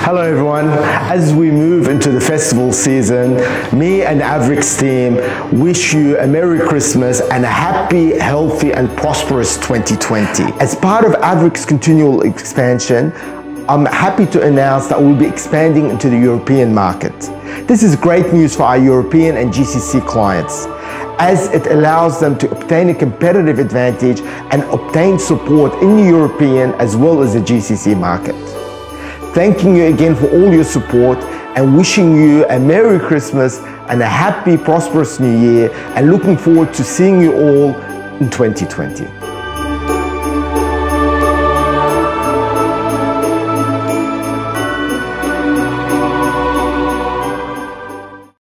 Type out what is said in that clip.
Hello everyone, as we move into the festival season, me and Averyx team wish you a Merry Christmas and a happy, healthy and prosperous 2020. As part of Averyx continual expansion, I'm happy to announce that we'll be expanding into the European market. This is great news for our European and GCC clients, as it allows them to obtain a competitive advantage and obtain support in the European as well as the GCC market. Thanking you again for all your support and wishing you a Merry Christmas and a happy, prosperous New Year, and looking forward to seeing you all in 2020.